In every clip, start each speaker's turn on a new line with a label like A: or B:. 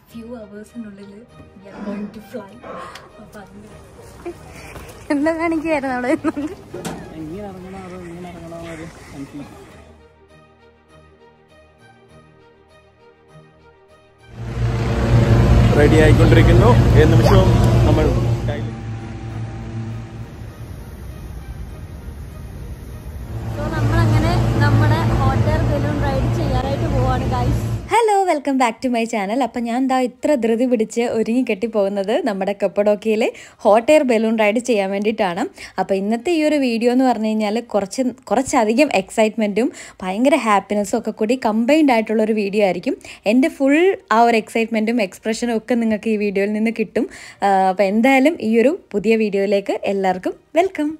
A: few hours-നുള്ളിൽ we are going to fly. അപ്പോൾ അതിന്
B: എന്താ കാണിക്കുകയായിരുന്നു അവിടെ
C: ഇങ്ങനെ ഇറങ്ങണോ അതോ ഇങ്ങനെ ഇറങ്ങണോ ഒരു കൺഫ്യൂഷൻ. റെഡി ആയിക്കൊണ്ടിരിക്കുന്നു. ഏത് നിമിഷവും നമ്മൾ
B: നമ്മളങ്ങനെ നമ്മുടെ ഹോട്ട് എയർ ബലൂൺ റൈഡ് ചെയ്യാനായിട്ട് പോവാണ് guys. Hello, welcome back to my channel. അപ്പം ഞാൻ എന്താ ഇത്ര ധൃതി പിടിച്ച് ഒരുങ്ങി കെട്ടിപ്പോകുന്നത് നമ്മുടെ കപ്പഡോക്കിയയിൽ ഹോട്ട് എയർ ബലൂൺ റൈഡ് ചെയ്യാൻ വേണ്ടിയിട്ടാണ്. അപ്പോൾ ഇന്നത്തെ ഈ ഒരു വീഡിയോ എന്ന് പറഞ്ഞു കഴിഞ്ഞാൽ കുറച്ചധികം എക്സൈറ്റ്മെൻറ്റും ഭയങ്കര ഹാപ്പിനെസ്സും ഒക്കെ കൂടി കമ്പൈൻഡ് ആയിട്ടുള്ളൊരു വീഡിയോ ആയിരിക്കും. എൻ്റെ ഫുൾ ആ ഒരു എക്സൈറ്റ്മെൻറ്റും എക്സ്പ്രഷനും ഒക്കെ നിങ്ങൾക്ക് ഈ വീഡിയോയിൽ നിന്ന് കിട്ടും. അപ്പോൾ എന്തായാലും ഈ ഒരു പുതിയ വീഡിയോയിലേക്ക് എല്ലാവർക്കും വെൽക്കം.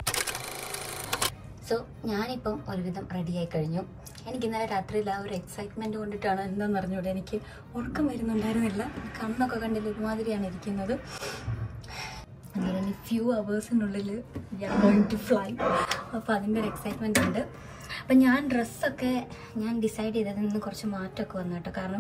A: സോ ഞാനിപ്പം ഒരുവിധം റെഡിയായി കഴിഞ്ഞു. എനിക്ക് ഇന്നലെ രാത്രിയിൽ ആ ഒരു എക്സൈറ്റ്മെൻറ്റ് കൊണ്ടിട്ടാണ് എന്താണെന്ന് അറിഞ്ഞൂടെ എനിക്ക് ഉറക്കം വരുന്നുണ്ടായിരുന്നില്ല. കണ്ണൊക്കെ കണ്ടില്ല ഒരുമാതിരിയാണ് ഇരിക്കുന്നത്. അതുപോലെ തന്നെ ഫ്യൂ അവേഴ്സിനുള്ളിൽ we are going to fly. അപ്പോൾ അതിൻ്റെ ഒരു എക്സൈറ്റ്മെൻ്റ് ഉണ്ട്. അപ്പം ഞാൻ ഡ്രസ്സൊക്കെ ഞാൻ ഡിസൈഡ് ചെയ്തതിൽ നിന്ന് കുറച്ച് മാറ്റമൊക്കെ വന്നു കേട്ടോ. കാരണം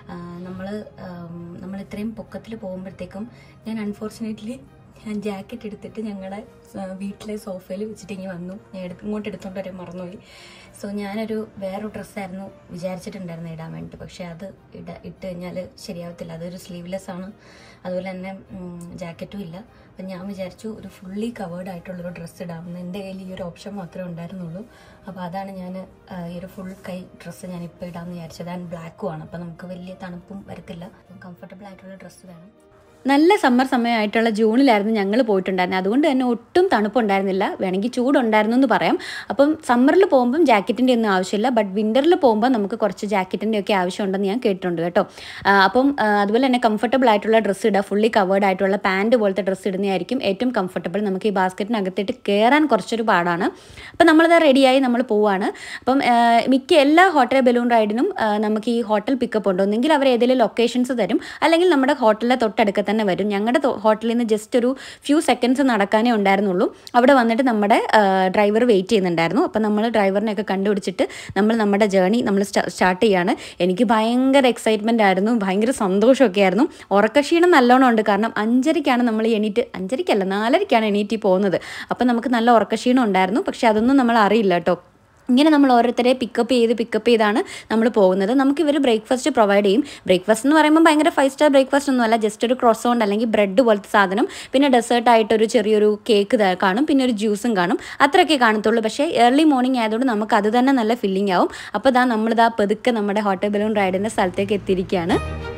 A: നമ്മൾ ഇത്രയും പൊക്കത്തിൽ പോകുമ്പോഴത്തേക്കും ഞാൻ അൺഫോർച്ചുനേറ്റ്ലി ജാക്കറ്റ് എടുത്തിട്ട് ഞങ്ങളുടെ വീട്ടിലെ സോഫയിൽ വെച്ചിട്ട് ഇങ്ങനെ വന്നു. ഞാൻ ഇങ്ങോട്ട് എടുത്തോണ്ട് വരെ മറന്നുപോയി. സോ ഞാനൊരു വേറൊരു ഡ്രസ്സായിരുന്നു വിചാരിച്ചിട്ടുണ്ടായിരുന്നു ഇടാൻ വേണ്ടിയിട്ട്. പക്ഷേ അത് ഇട്ട് കഴിഞ്ഞാൽ ശരിയാവത്തില്ല. അതൊരു സ്ലീവ്ലെസ് ആണ്, അതുപോലെ തന്നെ ജാക്കറ്റും ഇല്ല. അപ്പം ഞാൻ വിചാരിച്ചു ഒരു ഫുള്ളി കവേർഡ് ആയിട്ടുള്ളൊരു ഡ്രസ്സ് ഇടാമെന്ന്. എൻ്റെ കയ്യിൽ ഈ ഒരു ഓപ്ഷൻ മാത്രമേ ഉണ്ടായിരുന്നുള്ളൂ. അപ്പോൾ അതാണ് ഞാൻ ഈ ഒരു ഫുൾ കൈ ഡ്രസ്സ് ഞാനിപ്പോൾ ഇടാമെന്ന് വിചാരിച്ചത്. ആൻഡ് ബ്ലാക്കും ആണ്. അപ്പോൾ നമുക്ക് വലിയ തണുപ്പും വരത്തില്ല. കംഫർട്ടബിൾ ആയിട്ടുള്ള ഡ്രസ്സ് വേണം.
B: നല്ല സമ്മർ സമയമായിട്ടുള്ള ജൂണിലായിരുന്നു ഞങ്ങൾ പോയിട്ടുണ്ടായിരുന്നത്. അതുകൊണ്ട് തന്നെ ഒട്ടും തണുപ്പുണ്ടായിരുന്നില്ല, വേണമെങ്കിൽ ചൂടുണ്ടായിരുന്നു എന്ന് പറയാം. അപ്പം സമ്മറിൽ പോകുമ്പം ജാക്കറ്റിൻ്റെ ഒന്നും ആവശ്യമില്ല. ബട്ട് വിൻ്ററിൽ പോകുമ്പോൾ നമുക്ക് കുറച്ച് ജാക്കറ്റിൻ്റെ ഒക്കെ ആവശ്യമുണ്ടെന്ന് ഞാൻ കേട്ടിട്ടുണ്ട് കേട്ടോ. അപ്പം അതുപോലെ തന്നെ കംഫർട്ടബിൾ ആയിട്ടുള്ള ഡ്രസ്സ് ഇടുക. ഫുള്ളി കവേർഡ് ആയിട്ടുള്ള പാൻറ്റ് പോലത്തെ ഡ്രസ്സ് ഇടുന്നതായിരിക്കും ഏറ്റവും കംഫർട്ടബിൾ. നമുക്ക് ഈ ബാസ്ക്കറ്റിനകത്തിട്ട് കയറാൻ കുറച്ചൊരു പാടാണ്. അപ്പം നമ്മളത് റെഡിയായി നമ്മൾ പോവുകയാണ്. അപ്പം മിക്ക എല്ലാ ഹോട്ട് എയർ ബലൂൺ റൈഡിനും നമുക്ക് ഈ ഹോട്ടൽ പിക്കപ്പ് ഉണ്ട്. ഒന്നെങ്കിൽ അവർ ഏതെങ്കിലും ലൊക്കേഷൻസ് തരും, അല്ലെങ്കിൽ നമ്മുടെ ഹോട്ടലിലെ തൊട്ടടുക്ക തന്നെ വരും. ഞങ്ങളുടെ ഹോട്ടലിൽ നിന്ന് ജസ്റ്റ് ഒരു ഫ്യൂ സെക്കൻഡ്സ് നടക്കാനേ ഉണ്ടായിരുന്നുള്ളൂ. അവിടെ വന്നിട്ട് നമ്മുടെ ഡ്രൈവർ വെയിറ്റ് ചെയ്യുന്നുണ്ടായിരുന്നു. അപ്പം നമ്മൾ ഡ്രൈവറിനെയൊക്കെ കണ്ടുപിടിച്ചിട്ട് നമ്മുടെ ജേർണി നമ്മൾ സ്റ്റാർട്ട് ചെയ്യാണ്. എനിക്ക് ഭയങ്കര എക്സൈറ്റ്മെൻ്റ് ആയിരുന്നു, ഭയങ്കര സന്തോഷമൊക്കെ ആയിരുന്നു. ഉറക്കക്ഷീണം നല്ലോണം ഉണ്ട്. കാരണം 5:30 നമ്മൾ എണീറ്റ്, 5:30 4:30 എണീറ്റ് പോകുന്നത്. അപ്പം നമുക്ക് നല്ല ഉറക്കക്ഷീണം ഉണ്ടായിരുന്നു. പക്ഷെ അതൊന്നും നമ്മൾ അറിയില്ല കേട്ടോ. ഇങ്ങനെ നമ്മൾ ഓരോരുത്തരെ പിക്കപ്പ് ചെയ്താണ് നമ്മൾ പോകുന്നത്. നമുക്ക് ഇവർ ബ്രേക്ക്ഫാസ്റ്റ് പ്രൊവൈഡ് ചെയ്യും. ബ്രേക്ക്ഫാസ്റ്റ് എന്ന് പറയുമ്പോൾ ഭയങ്കര 5 സ്റ്റാർ ബ്രേക്ക്ഫാസ്റ്റ് ഒന്നുമല്ല. ജസ്റ്റ് ഒരു ക്രോസോണ്ട് അല്ലെങ്കിൽ ബ്രെഡ് പോലത്തെ സാധനം, പിന്നെ ഡെസേർട്ടായിട്ടൊരു ചെറിയൊരു കേക്ക് കാണും, പിന്നെ ഒരു ജ്യൂസും കാണും. അത്രയൊക്കെ കാണത്തുള്ളൂ. പക്ഷേ ഏർലി മോർണിംഗ് ആയതുകൊണ്ട് നമുക്ക് അത് തന്നെ നല്ല ഫില്ലിംഗ് ആവും. അപ്പോൾ നമ്മളിതാ പതുക്കെ നമ്മുടെ ഹോട്ട് എയർ ബലൂൺ റൈഡിൻ്റെ സ്ഥലത്തേക്ക് എത്തിയിരിക്കുകയാണ്.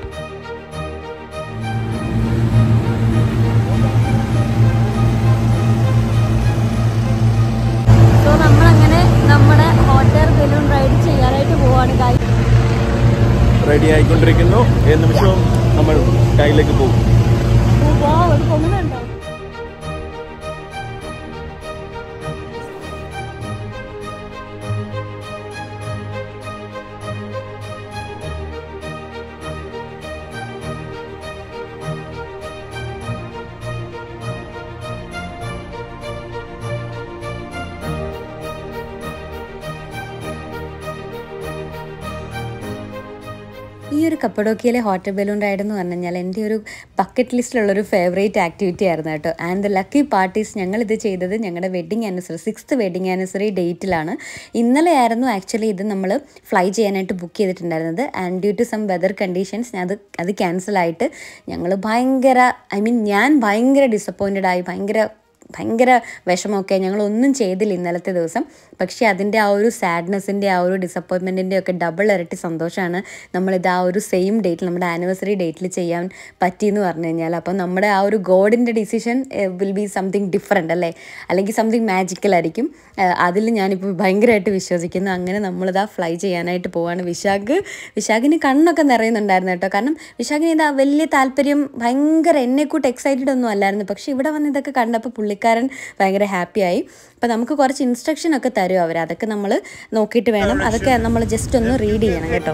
B: നമ്മുടെ ഹോട്ട് എയർ ബലൂൺ റൈഡ് ചെയ്യാനായിട്ട് പോവാണ് ഗൈസ്.
C: റെഡി ആയിക്കൊണ്ടിരിക്കുന്നു. ഏത് നിമിഷവും നമ്മൾ കയ്യിലേക്ക് പോകും.
B: ഒരു പൊങ്ങുന്നുണ്ടോ? ഈ ഒരു കപ്പഡോക്കിയയിലെ ഹോട്ട് എയർ ബലൂൺ റൈഡ് എന്ന് പറഞ്ഞു കഴിഞ്ഞാൽ എൻ്റെ ഒരു ബക്കറ്റ് ലിസ്റ്റിലുള്ളൊരു ഫേവറേറ്റ് ആക്ടിവിറ്റി ആയിരുന്നു കേട്ടോ. ആൻഡ് ദ ലക്കി പാർട്ടീസ് ഞങ്ങളിത് ചെയ്തത് ഞങ്ങളുടെ wedding anniversary 6th wedding anniversary ഡേറ്റിലാണ്. ഇന്നലെ ആയിരുന്നു ആക്ച്വലി ഇത് നമ്മൾ ഫ്ലൈ ചെയ്യാനായിട്ട് ബുക്ക് ചെയ്തിട്ടുണ്ടായിരുന്നത്. And due to some weather conditions അത് ക്യാൻസലായിട്ട് ഞങ്ങൾ ഞാൻ ഭയങ്കര ഡിസപ്പോയിൻറ്റഡ് ആയി. ഭയങ്കര വിഷമമൊക്കെ. ഞങ്ങളൊന്നും ചെയ്തില്ല ഇന്നലത്തെ ദിവസം. പക്ഷേ അതിൻ്റെ ആ ഒരു സാഡ്നെസ്സിൻ്റെ ആ ഒരു ഡിസപ്പോയിൻമെൻറ്റിൻ്റെ ഒക്കെ ഡബിൾ ഇരട്ടി സന്തോഷമാണ് നമ്മളിത് ആ ഒരു സെയിം ഡേറ്റിൽ, നമ്മുടെ ആനിവേഴ്സറി ഡേറ്റിൽ ചെയ്യാൻ പറ്റിയെന്ന് പറഞ്ഞു കഴിഞ്ഞാൽ. അപ്പം നമ്മുടെ ആ ഒരു ഗോഡിൻ്റെ decision will be something different അല്ലേ, അല്ലെങ്കിൽ സംതിങ് മാജിക്കലായിരിക്കും. അതിൽ ഞാനിപ്പോൾ ഭയങ്കരമായിട്ട് വിശ്വസിക്കുന്നു. അങ്ങനെ നമ്മളിതാ ഫ്ലൈ ചെയ്യാനായിട്ട് പോവാണ്. വിശാഖിന് കണ്ണൊക്കെ നിറയുന്നുണ്ടായിരുന്നു കേട്ടോ. കാരണം വിശാഖിന് ഇതാ വലിയ താല്പര്യം, ഭയങ്കര എന്നെക്കൂട്ട് എക്സൈറ്റഡ് ഒന്നും അല്ലായിരുന്നു. പക്ഷേ ഇവിടെ വന്ന് ഇതൊക്കെ കണ്ടപ്പോൾ പുള്ളിക്കാരൻ ഭയങ്കര ഹാപ്പിയായി. അപ്പോൾ നമുക്ക് കുറച്ച് ഇൻസ്ട്രക്ഷനൊക്കെ തരും അവർ. അതൊക്കെ നമ്മൾ നോക്കിയിട്ട് വേണം, അതൊക്കെ നമ്മൾ ജസ്റ്റ് ഒന്ന് റീഡ് ചെയ്യണം കേട്ടോ.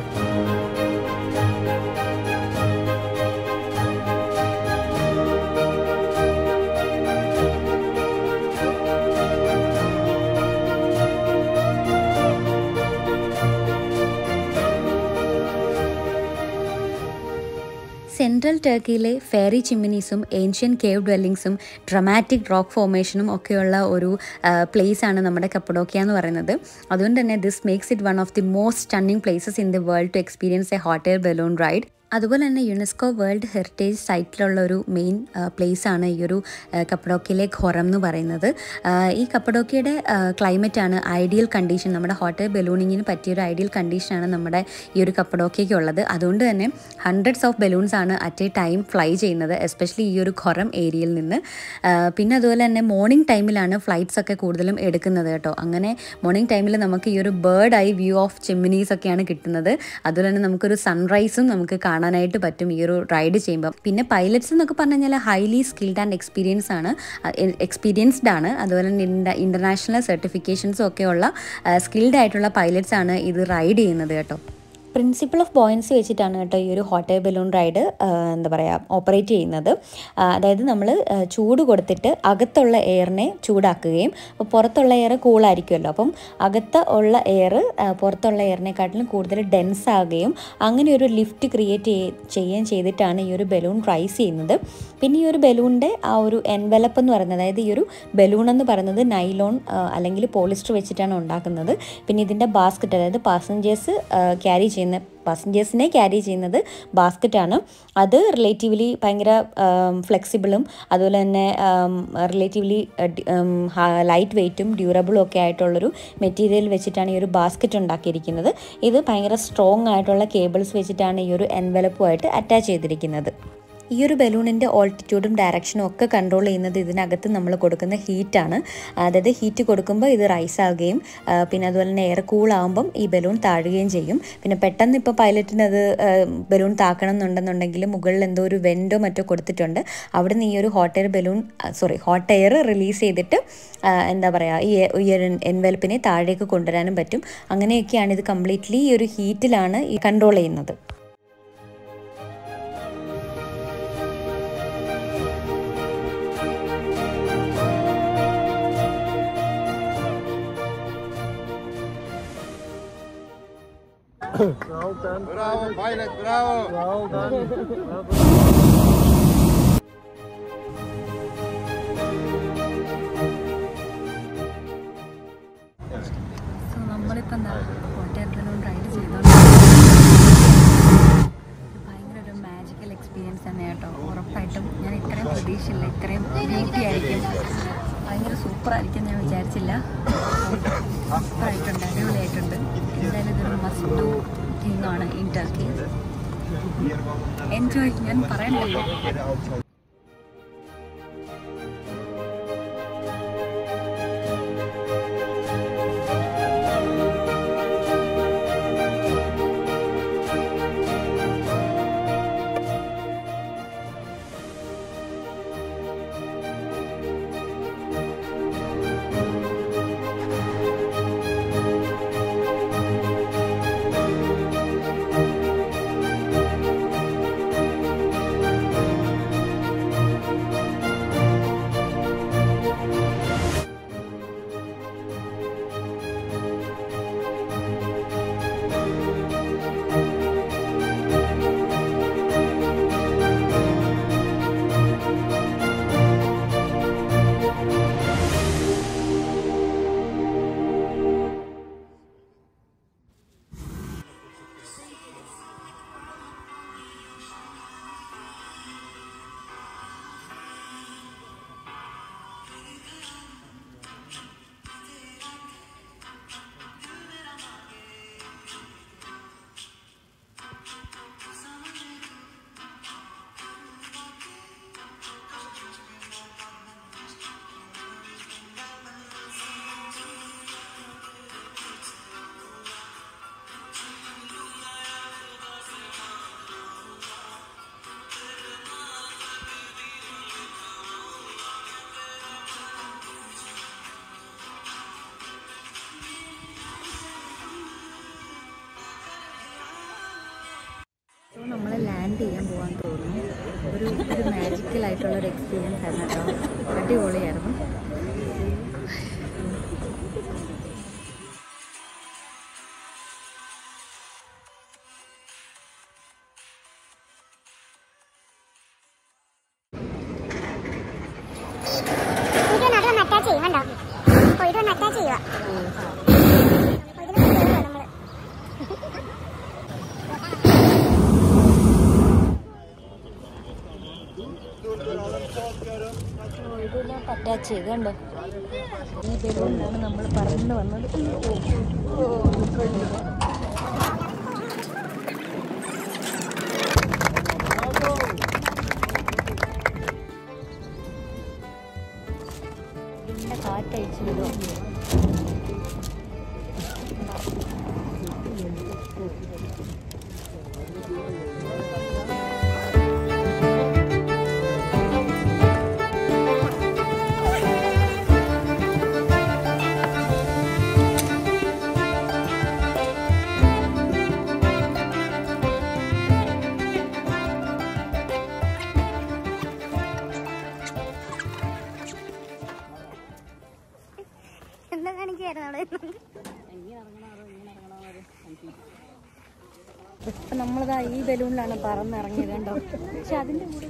B: സെൻട്രൽ ടർക്കിയിലെ ഫെയറി ചിമ്മിനീസും ഏൻഷ്യൻ കേവ് ഡ്വെല്ലിങ്സും ഡ്രമാറ്റിക് റോക്ക് ഫോർമേഷനും ഒക്കെയുള്ള ഒരു പ്ലേസ് ആണ് നമ്മുടെ കപ്പഡോക്യ എന്ന് പറയുന്നത്. അതുകൊണ്ട് തന്നെ this makes it one of the most stunning places in the world to experience a hot air balloon ride. അതുപോലെ തന്നെ യുനെസ്കോ വേൾഡ് ഹെറിറ്റേജ് സൈറ്റിലുള്ള ഒരു മെയിൻ പ്ലേസാണ് ഈ ഒരു കപ്പഡോക്യയിലെ ഖൊറം എന്ന് പറയുന്നത്. ഈ കപ്പഡോക്യയുടെ ക്ലൈമറ്റാണ് ഐഡിയൽ കണ്ടീഷൻ, നമ്മുടെ ഹോട്ട് എയർ ബലൂണിങ്ങിന് പറ്റിയൊരു ഐഡിയൽ കണ്ടീഷനാണ് നമ്മുടെ ഈ ഒരു കപ്പഡോക്യയ്ക്കുള്ളത്. അതുകൊണ്ട് തന്നെ ഹൺഡ്രഡ്സ് ഓഫ് ബലൂൺസ് ആണ് അറ്റ് എ ടൈം ഫ്ലൈ ചെയ്യുന്നത്, എസ്പെഷ്യലി ഈ ഒരു ഖൊറം ഏരിയയിൽ നിന്ന്. പിന്നെ അതുപോലെ തന്നെ മോർണിംഗ് ടൈമിലാണ് ഫ്ലൈറ്റ്സ് ഒക്കെ കൂടുതലും എടുക്കുന്നത് കേട്ടോ. അങ്ങനെ മോർണിംഗ് ടൈമിൽ നമുക്ക് ഈ ഒരു bird eye view of chimneys ഒക്കെയാണ് കിട്ടുന്നത്. അതുപോലെ തന്നെ നമുക്കൊരു സൺറൈസും നമുക്ക് കാണാനായിട്ട് പറ്റും ഈ ഒരു റൈഡ് ചെയ്യുമ്പോൾ. പിന്നെ പൈലറ്റ്സ് എന്നൊക്കെ പറഞ്ഞു കഴിഞ്ഞാൽ ഹൈലി സ്കിൽഡ് ആൻഡ് എക്സ്പീരിയൻസ്ഡ് ആണ്. അതുപോലെ തന്നെ ഇൻ്റർനാഷണൽ സർട്ടിഫിക്കേഷൻസും ഒക്കെയുള്ള സ്കിൽഡ് ആയിട്ടുള്ള പൈലറ്റ്സ് ആണ് ഇത് റൈഡ് ചെയ്യുന്നത് കേട്ടോ. പ്രിൻസിപ്പിൾ ഓഫ് ബോയൻസി വെച്ചിട്ടാണ് കേട്ടോ ഈ ഒരു hot air balloon ride operate ചെയ്യുന്നത്. അതായത് നമ്മൾ ചൂട് കൊടുത്തിട്ട് അകത്തുള്ള എയറിനെ ചൂടാക്കുകയും അപ്പോൾ പുറത്തുള്ള എയർ കൂളായിരിക്കുമല്ലോ, അപ്പം അകത്ത് ഉള്ള എയർ പുറത്തുള്ള എയറിനെക്കാട്ടിലും കൂടുതൽ ഡെൻസ് ആകുകയും അങ്ങനെ ഒരു ലിഫ്റ്റ് ക്രിയേറ്റ് ചെയ്യുകയും ചെയ്തിട്ടാണ് ഈ ഒരു ബലൂൺ റൈസ് ചെയ്യുന്നത്. പിന്നെ ഈ ഒരു ബലൂണിൻ്റെ ആ ഒരു എൻവലപ്പ് എന്ന് പറയുന്നത്, അതായത് ഈ ഒരു ബലൂൺ എന്ന് പറയുന്നത് നൈലോൺ അല്ലെങ്കിൽ പോളിസ്റ്റർ വെച്ചിട്ടാണ് ഉണ്ടാക്കുന്നത്. പിന്നെ ഇതിൻ്റെ ബാസ്ക്കറ്റ്, അതായത് പാസഞ്ചേഴ്സിനെ ക്യാരി ചെയ്യുന്നത് ബാസ്ക്കറ്റാണ്. അത് റിലേറ്റീവ്ലി ഭയങ്കര ഫ്ലെക്സിബിളും അതുപോലെ തന്നെ റിലേറ്റീവ്ലി ലൈറ്റ് വെയ്റ്റും ഡ്യൂറബിളും ഒക്കെ ആയിട്ടുള്ളൊരു മെറ്റീരിയൽ വെച്ചിട്ടാണ് ഈ ഒരു ബാസ്ക്കറ്റ് ഉണ്ടാക്കിയിരിക്കുന്നത്. ഇത് ഭയങ്കര സ്ട്രോങ് ആയിട്ടുള്ള കേബിൾസ് വെച്ചിട്ടാണ് ഈ ഒരു എൻവലപ്പുമായിട്ട് അറ്റാച്ച് ചെയ്തിരിക്കുന്നത്. ഈ ഒരു ബലൂണിൻ്റെ ഓൾട്ടിറ്റ്യൂഡും ഡയറക്ഷനും ഒക്കെ കൺട്രോൾ ചെയ്യുന്നത് ഇതിനകത്ത് നമ്മൾ കൊടുക്കുന്ന ഹീറ്റാണ്. അതായത് ഹീറ്റ് കൊടുക്കുമ്പോൾ ഇത് റൈസ് ആവുകയും പിന്നെ അതുപോലെ തന്നെ എയർ കൂളാകുമ്പം ഈ ബലൂൺ താഴുകയും ചെയ്യും. പിന്നെ പെട്ടെന്ന് ഇപ്പോൾ പൈലറ്റിന് അത് ബലൂൺ താക്കണം എന്നുണ്ടെന്നുണ്ടെങ്കിൽ മുകളിൽ എന്തോ ഒരു വെൻറ്റോ മറ്റോ കൊടുത്തിട്ടുണ്ട്. അവിടെ നിന്ന് ഈ ഒരു ഹോട്ട് എയർ റിലീസ് ചെയ്തിട്ട് ഈ ഒരു എൻവലപ്പിനെ താഴേക്ക് കൊണ്ടുവരാനും പറ്റും. അങ്ങനെയൊക്കെയാണ് ഇത് കംപ്ലീറ്റ്ലി ഈ ഒരു ഹീറ്റിലാണ് ഈ കൺട്രോൾ ചെയ്യുന്നത്.
D: Bravo, pilot, bravo!
C: Well done. Well done.
A: So നമ്മളിപ്പോൾ ഹോട്ട് എയർ ബലൂൺ റൈഡ് ചെയ്തോണ്ട് ഭയങ്കര ഒരു മാജിക്കൽ എക്സ്പീരിയൻസ് തന്നെ കേട്ടോ. ഉറപ്പായിട്ടും ഞാൻ ഇത്രയും പ്രതീക്ഷയില്ല, ഇത്രയും ബ്യൂട്ടി ആയിരിക്കും, ഭയങ്കര സൂപ്പറായിരിക്കും ഞാൻ വിചാരിച്ചില്ല. സൂപ്പറായിട്ടുണ്ട്, അടിപൊളിയായിട്ടുണ്ട്. എന്തായാലും ഇതൊരു മസ്റ്റ് ഡു തിങ്ങാണ് ഇൻ ടർക്കി. എൻജോയ്, ഞാൻ പറയണ്ടല്ലോ. നമ്മൾ ലാൻഡ് ചെയ്യാൻ പോകാൻ തോന്നുന്നു. ഒരു മാജിക്കലായിട്ടുള്ളൊരു എക്സ്പീരിയൻസ് ആയിരുന്നു കേട്ടോ. അടിപൊളിയായിരുന്നു.
E: അറ്റാച്ച് ചെയ്യും കണ്ടോ? ഇതൊന്ന് അറ്റാച്ച് ചെയ്യുക.
A: ഇതിലോട്ട് അറ്റാച്ച് ചെയ്ത് കണ്ടോ? ഈ ബലൂണിലാണ് നമ്മൾ പറന്ന് വന്നത്. ഇതിൻ്റെ കാറ്റഴിച്ച് വിടും.
E: എന്താ കാണിക്കായിരുന്നു?
A: ഇപ്പം നമ്മളിതാ ഈ ബലൂണിലാണ് പറന്നിറങ്ങിയത് കണ്ടോ? പക്ഷെ അതിൻ്റെ കൂടെ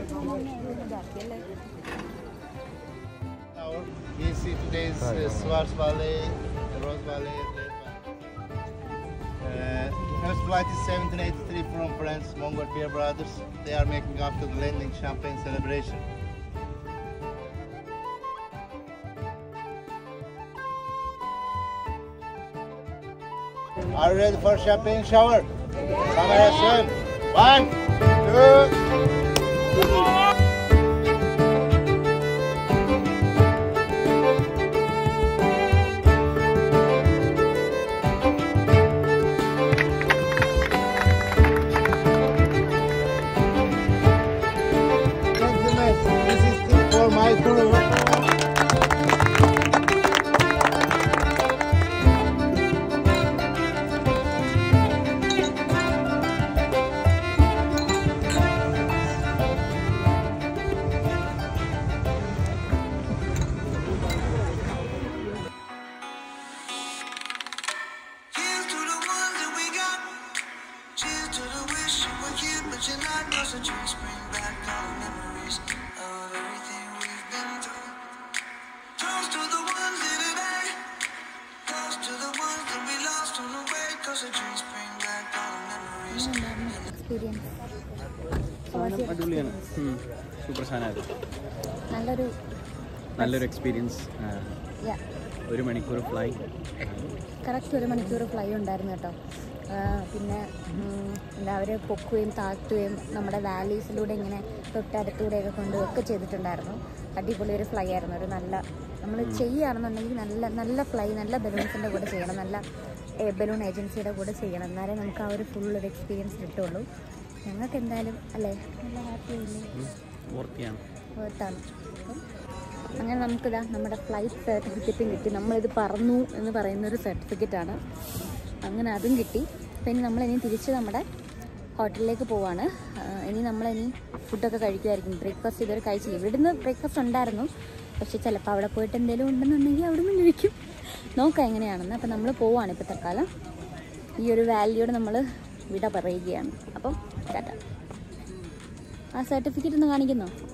D: We see today's Swars Valley, Rose Valley. First flight is 1783 from France, Montgolfier Brothers. They are making after the landing champagne celebration. Are you ready for champagne shower? Camera swim. 1, 2. This is tip for my crew.
C: സാധനം അടിപൊളിയാണ്. Super സാധനമായിരുന്നു. നല്ലൊരു experience. 1 മണിക്കൂർ fly,
A: correct 1 മണിക്കൂർ fly ഉണ്ടായിരുന്നു കേട്ടോ. പിന്നെ എല്ലാവരും പൊക്കുകയും താഴ്ത്തുകയും നമ്മുടെ വാലീസിലൂടെ ഇങ്ങനെ തൊട്ടടുത്തൂടെയൊക്കെ കൊണ്ടുപോയൊക്കെ ചെയ്തിട്ടുണ്ടായിരുന്നു. അടിപൊളി ഒരു ഫ്ലൈ ആയിരുന്നു. ഒരു നല്ല നമ്മൾ ചെയ്യുകയാണെന്നുണ്ടെങ്കിൽ നല്ല ഫ്ലൈ, നല്ല ബലൂൺസിൻ്റെ കൂടെ ചെയ്യണം, നല്ല ബലൂൺ ഏജൻസിയുടെ കൂടെ ചെയ്യണം. എന്നാലേ നമുക്ക് ആ ഒരു ഫുൾ ഒരു എക്സ്പീരിയൻസ് കിട്ടുള്ളൂ. ഞങ്ങൾക്ക് എന്തായാലും അല്ലേ നല്ല ഹാപ്പി ആയില്ലേ? വർത്താണ്. അപ്പം അങ്ങനെ നമുക്കിതാ നമ്മുടെ ഫ്ലൈറ്റ് സർട്ടിഫിക്കറ്റും കിട്ടി. നമ്മളിത് പറന്നു എന്ന് പറയുന്നൊരു സർട്ടിഫിക്കറ്റാണ്. അങ്ങനെ അതും കിട്ടി. പിന്നെ നമ്മളിനി തിരിച്ച് നമ്മുടെ ഹോട്ടലിലേക്ക് പോവാണ്. നമ്മളിനി ഫുഡൊക്കെ കഴിക്കുമായിരിക്കും. ബ്രേക്ക്ഫാസ്റ്റ് ഇതുവരെ കഴിച്ചില്ല. ഇവിടുന്ന് ബ്രേക്ക്ഫാസ്റ്റ് ഉണ്ടായിരുന്നു, പക്ഷെ ചിലപ്പോൾ അവിടെ പോയിട്ട് എന്തെങ്കിലും ഉണ്ടെന്നുണ്ടെങ്കിൽ അവിടെ നിന്ന് കഴിക്കും. നോക്കാം എങ്ങനെയാണെന്ന്. അപ്പം നമ്മൾ പോവാണ് ഇപ്പോൾ തൽക്കാലം. ഈ ഒരു വാലിയോട് നമ്മൾ വിട പറയുകയാണ്. അപ്പം ടാറ്റ. ആ സർട്ടിഫിക്കറ്റ് ഒന്ന് കാണിക്കുന്നോ?